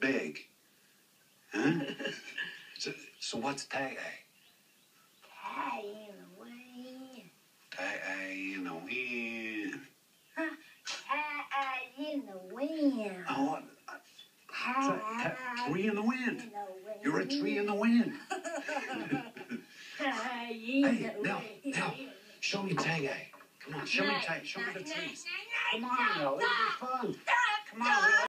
big. Huh? So what's tag A? Tag in the wind. Tag A in the wind. Tag in the wind. Oh, tree in the wind. In the wind. You're a tree in the wind. Tag in Hey, the Nell, wind. Nell, show me tag A. Come on, show me the trees. Come on, Nell, it'll be fun. Come on,